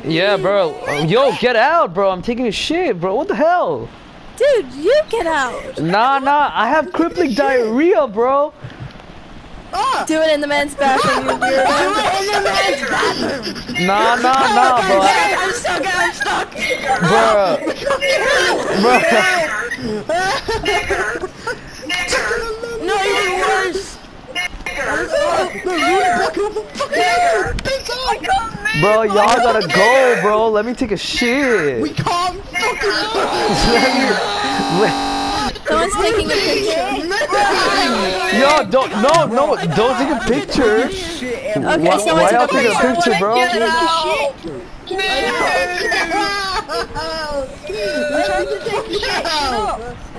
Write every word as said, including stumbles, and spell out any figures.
Yeah, bro. Yo, get out, bro. I'm taking a shit, bro. What the hell? Dude, you get out. Nah, nah. I have crippling diarrhea, bro. Oh. Do it in the men's bathroom, you weirdo. Do it in the men's bathroom. Nah, nah, nah, bro. I'm stuck. I'm stuck. Bro. Bro. No, even worse. Bro, y'all gotta go, bro. Let me take a shit. We can't fucking Let me. Let, Someone's taking a picture. yo, don't. No, no. Don't take a picture. Okay, Why, someone why took y'all a take a picture. picture, bro? I'm trying to take a shit. No.